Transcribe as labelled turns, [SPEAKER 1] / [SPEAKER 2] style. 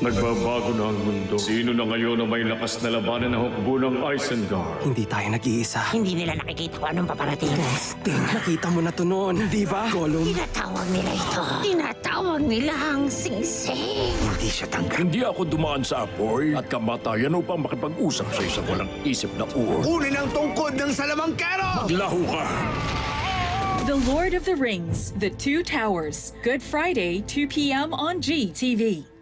[SPEAKER 1] Nagbabago na ang mundo. Sino na ngayon ang may lakas na labanan ng hukbo ng Isengard?
[SPEAKER 2] Hindi tayo nag-iisa.
[SPEAKER 3] Hindi nila nakikita kung anong paparating.
[SPEAKER 2] Sting, nakita mo na to noon, di ba? Gollum,
[SPEAKER 3] Tinatawag nila ito. Tinatawag nila ang singsing.
[SPEAKER 2] hindi siya tanggap.
[SPEAKER 4] Hindi ako dumaan sa apoy at kamatayan upang makipag-usap sa isang walang isip na uod.
[SPEAKER 5] Kunin ang tungkod ng salamangkero!
[SPEAKER 4] Maglaho ka!
[SPEAKER 6] The Lord of the Rings, The Two Towers. Good Friday, 2 p.m. on GTV.